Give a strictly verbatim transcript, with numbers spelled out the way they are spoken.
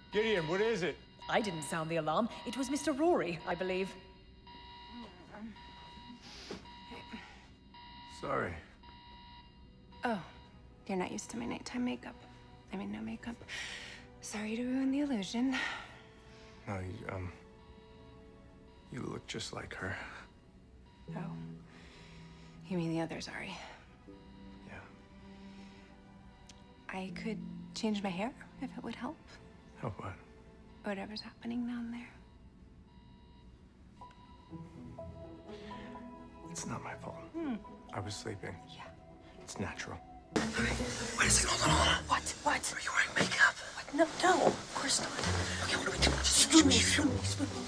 Gideon, what is it? I didn't sound the alarm. It was Mister Rory, I believe. Sorry. Oh, you're not used to my nighttime makeup. I mean, no makeup. Sorry to ruin the illusion. No, you, um... you look just like her. Oh. You mean the other Zari? Yeah. I could change my hair, if it would help. Help what? Whatever's happening down there. It's not my fault. Hmm. I was sleeping. Yeah. It's natural. Wait a second, hold on, hold on. What? What? Are you wearing makeup? What? No, no, of course not. Okay, what do we do? Spoon me, spoon me, spoon me.